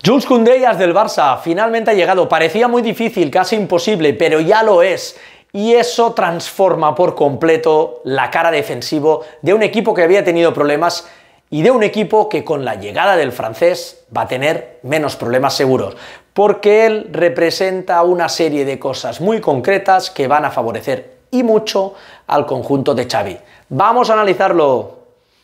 Jules Koundé del Barça finalmente ha llegado, parecía muy difícil, casi imposible, pero ya lo es. Y eso transforma por completo la cara defensivo de un equipo que había tenido problemas y de un equipo que con la llegada del francés va a tener menos problemas seguros, porque él representa una serie de cosas muy concretas que van a favorecer y mucho al conjunto de Xavi. Vamos a analizarlo.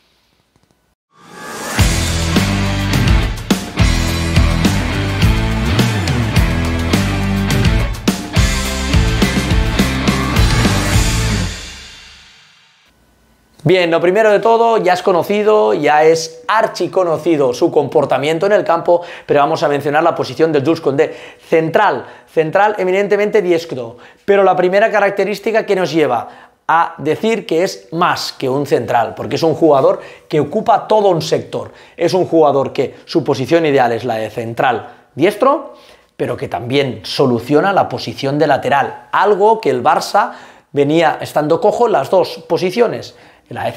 Bien, lo primero de todo, ya es conocido, ya es archiconocido su comportamiento en el campo, pero vamos a mencionar la posición de Jules Koundé. Central eminentemente diestro, pero la primera característica que nos lleva a decir que es más que un central, porque es un jugador que ocupa todo un sector. Es un jugador que su posición ideal es la de central diestro, pero que también soluciona la posición de lateral, algo que el Barça venía estando cojo en las dos posiciones. En la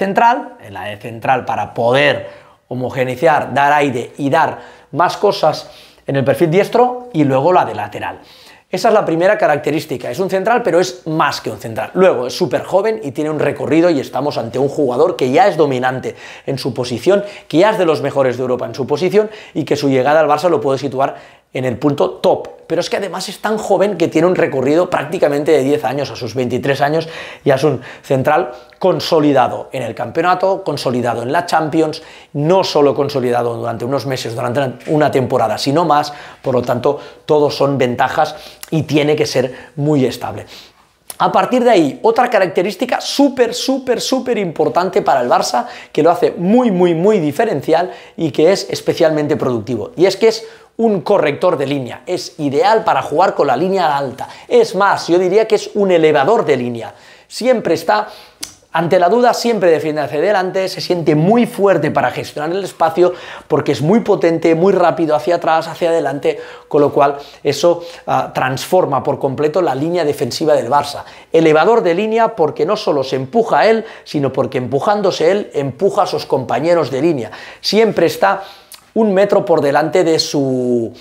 de central para poder homogeneizar, dar aire y dar más cosas en el perfil diestro, y luego la de lateral. Esa es la primera característica, es un central pero es más que un central. Luego es súper joven y tiene un recorrido y estamos ante un jugador que ya es dominante en su posición, que ya es de los mejores de Europa en su posición y que su llegada al Barça lo puede situar en el punto top. Pero es que además es tan joven que tiene un recorrido prácticamente de 10 años, a sus 23 años ya es un central consolidado en el campeonato, consolidado en la Champions, no solo consolidado durante unos meses, durante una temporada, sino más. Por lo tanto, todos son ventajas y tiene que ser muy estable. A partir de ahí, otra característica súper importante para el Barça, que lo hace muy diferencial y que es especialmente productivo, y es que es un corrector de línea, es ideal para jugar con la línea alta. Es más, yo diría que es un elevador de línea. Siempre está ante la duda, siempre defiende hacia adelante, se siente muy fuerte para gestionar el espacio porque es muy potente, muy rápido hacia atrás, hacia adelante, con lo cual eso transforma por completo la línea defensiva del Barça. Elevador de línea porque no solo se empuja a él, sino porque empujándose él, empuja a sus compañeros de línea. Siempre está un metro por delante de su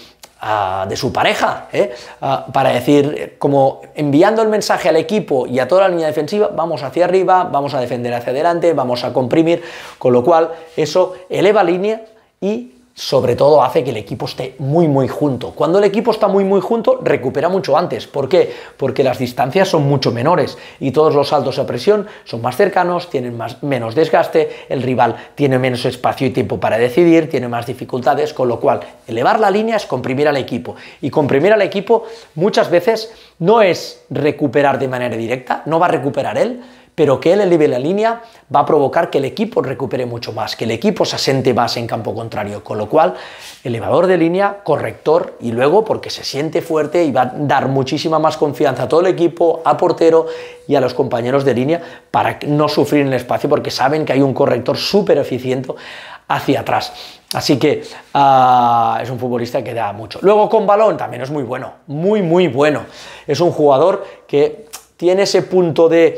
pareja, para decir, como enviando el mensaje al equipo y a toda la línea defensiva: vamos hacia arriba, vamos a defender hacia adelante, vamos a comprimir, con lo cual eso eleva línea y sobre todo hace que el equipo esté muy junto. Cuando el equipo está muy junto, recupera mucho antes. ¿Por qué? Porque las distancias son mucho menores y todos los saltos a presión son más cercanos, tienen menos desgaste, el rival tiene menos espacio y tiempo para decidir, tiene más dificultades, con lo cual elevar la línea es comprimir al equipo, y comprimir al equipo muchas veces no es recuperar de manera directa, no va a recuperar él, pero que él eleve la línea va a provocar que el equipo recupere mucho más, que el equipo se asente más en campo contrario, con lo cual elevador de línea, corrector, y luego porque se siente fuerte y va a dar muchísima más confianza a todo el equipo, a portero y a los compañeros de línea, para no sufrir en el espacio porque saben que hay un corrector súper eficiente hacia atrás. Así que es un futbolista que da mucho. Luego con balón también es muy bueno, muy bueno. Es un jugador que tiene ese punto de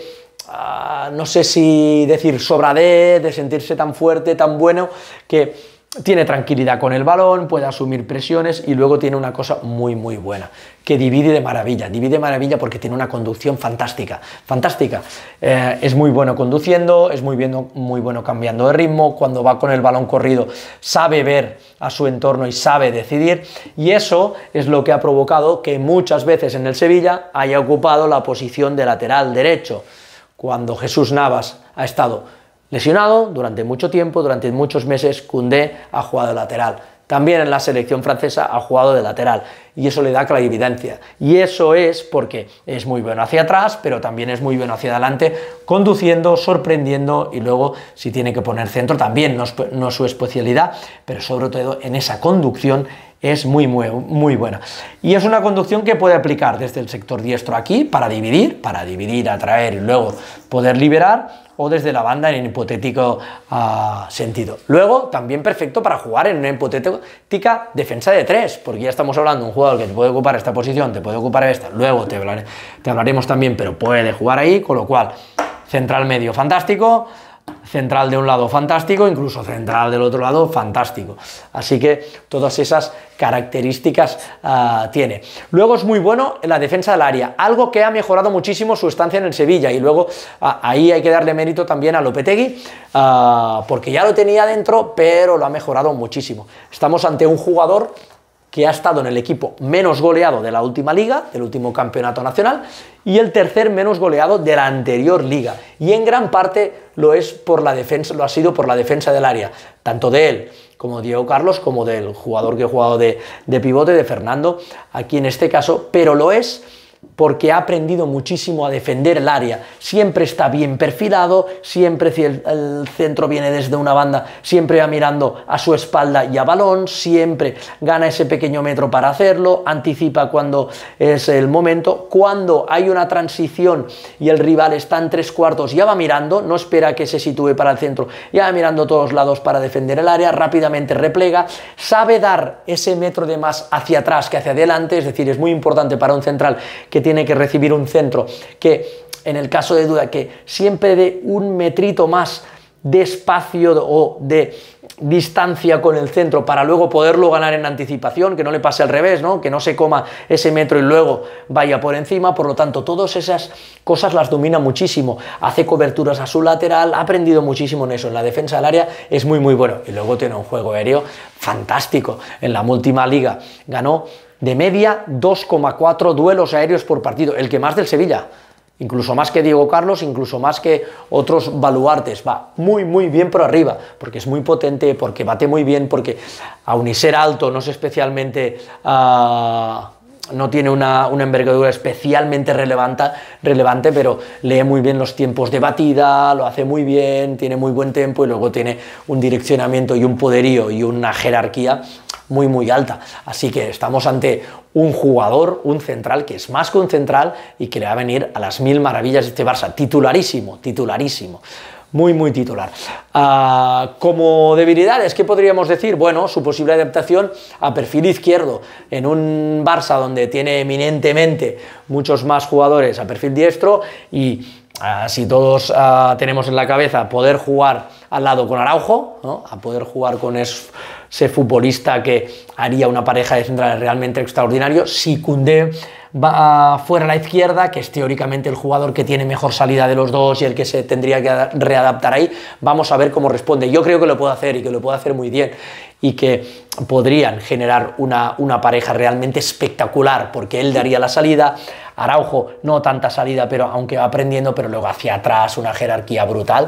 no sé si decir sobradez, de sentirse tan fuerte, tan bueno, que tiene tranquilidad con el balón, puede asumir presiones, y luego tiene una cosa muy buena, que divide de maravilla porque tiene una conducción fantástica. Es muy bueno conduciendo, es muy bueno cambiando de ritmo, cuando va con el balón corrido sabe ver a su entorno y sabe decidir, y eso es lo que ha provocado que muchas veces en el Sevilla haya ocupado la posición de lateral derecho. Cuando Jesús Navas ha estado lesionado durante mucho tiempo, durante muchos meses, Koundé ha jugado de lateral. También en la selección francesa ha jugado de lateral, y eso le da clarividencia. Y eso es porque es muy bueno hacia atrás, pero también es muy bueno hacia adelante, conduciendo, sorprendiendo, y luego si tiene que poner centro también, no es su especialidad, pero sobre todo en esa conducción es muy buena. Y es una conducción que puede aplicar desde el sector diestro aquí para dividir, atraer y luego poder liberar, o desde la banda en hipotético sentido. Luego también perfecto para jugar en una hipotética defensa de tres, porque ya estamos hablando de un jugador que te puede ocupar esta posición, te puede ocupar esta, luego te hablaremos también, pero puede jugar ahí, con lo cual central medio fantástico, central de un lado fantástico, incluso central del otro lado fantástico. Así que todas esas características tiene. Luego es muy bueno en la defensa del área, algo que ha mejorado muchísimo su estancia en el Sevilla, y luego ahí hay que darle mérito también a Lopetegui, porque ya lo tenía dentro, pero lo ha mejorado muchísimo. Estamos ante un jugador que ha estado en el equipo menos goleado de la última liga, del último campeonato nacional, y el tercer menos goleado de la anterior liga, y en gran parte lo ha sido por la defensa del área, tanto de él como Diego Carlos, como del jugador que ha jugado de pivote, de Fernando, aquí en este caso, pero lo es porque ha aprendido muchísimo a defender el área, siempre está bien perfilado, siempre si el centro viene desde una banda, siempre va mirando a su espalda y a balón, siempre gana ese pequeño metro para hacerlo, anticipa cuando es el momento, cuando hay una transición y el rival está en 3/4, ya va mirando, no espera que se sitúe para el centro, ya va mirando a todos lados para defender el área, rápidamente replega, sabe dar ese metro de más hacia atrás que hacia adelante, es decir, es muy importante para un central que tiene que recibir un centro, que en el caso de duda, que siempre dé un metrito más de espacio o de distancia con el centro para luego poderlo ganar en anticipación, que no le pase al revés, ¿no? Que no se coma ese metro y luego vaya por encima. Por lo tanto, todas esas cosas las domina muchísimo, hace coberturas a su lateral, ha aprendido muchísimo en eso, en la defensa del área es muy muy bueno, y luego tiene un juego aéreo fantástico. En la última liga ganó de media 2,4 duelos aéreos por partido, el que más del Sevilla, incluso más que Diego Carlos, incluso más que otros baluartes. Va muy muy bien por arriba, porque es muy potente, porque bate muy bien, porque aun y ser alto no es especialmente no tiene una envergadura especialmente relevante, pero lee muy bien los tiempos de batida, lo hace muy bien, tiene muy buen tempo, y luego tiene un direccionamiento y un poderío y una jerarquía muy muy alta. Así que estamos ante un jugador, un central que es más que un central y que le va a venir a las mil maravillas de este Barça, titularísimo, muy muy titular. Como debilidades, ¿qué podríamos decir? Bueno, su posible adaptación a perfil izquierdo en un Barça donde tiene eminentemente muchos más jugadores a perfil diestro, y si todos tenemos en la cabeza poder jugar al lado con Araujo, ¿no? A poder jugar con ese futbolista que haría una pareja de centrales realmente extraordinario. Si Koundé va fuera a la izquierda, que es teóricamente el jugador que tiene mejor salida de los dos y el que se tendría que readaptar ahí, vamos a ver cómo responde. Yo creo que lo puede hacer, y que lo puede hacer muy bien, y que podrían generar una pareja realmente espectacular, porque él daría la salida, Araujo no tanta salida, pero aunque va aprendiendo, pero luego hacia atrás una jerarquía brutal.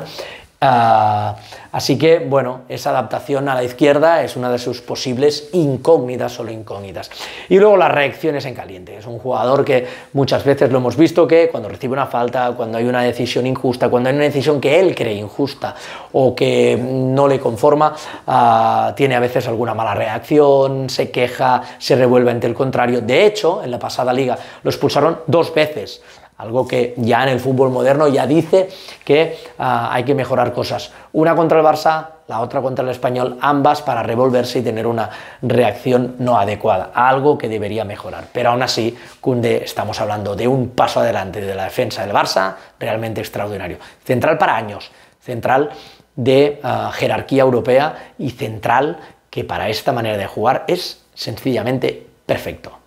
Así que, bueno, esa adaptación a la izquierda es una de sus posibles incógnitas, solo incógnitas. Y luego las reacciones en caliente. Es un jugador que muchas veces lo hemos visto, que cuando recibe una falta, cuando hay una decisión injusta, cuando hay una decisión que él cree injusta o que no le conforma, tiene a veces alguna mala reacción, se queja, se revuelve ante el contrario. De hecho, en la pasada liga lo expulsaron 2 veces. Algo que ya en el fútbol moderno ya dice que hay que mejorar cosas. Una contra el Barça, la otra contra el Español, ambas para revolverse y tener una reacción no adecuada. Algo que debería mejorar. Pero aún así, Koundé, estamos hablando de un paso adelante de la defensa del Barça, realmente extraordinario. Central para años, central de jerarquía europea, y central que para esta manera de jugar es sencillamente perfecto.